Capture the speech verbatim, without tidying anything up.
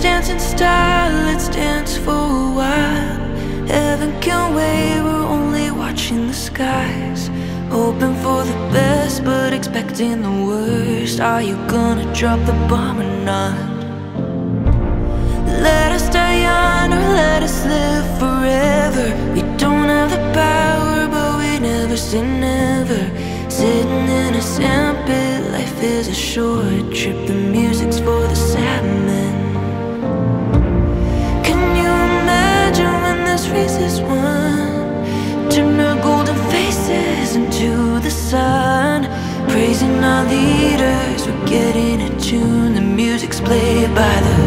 dance in style, let's dance for a while. Heaven can wait, we're only watching the skies, hoping for the best but expecting the worst. Are you gonna drop the bomb or not? Let us die young or let us live forever. We don't have the power but we never say never. Sitting in a sandpit, life is a short trip. The music's for the sad men. Can you imagine when this race is won? Turn our golden faces into the sun, praising our leaders, we're getting in tune. The music's played by the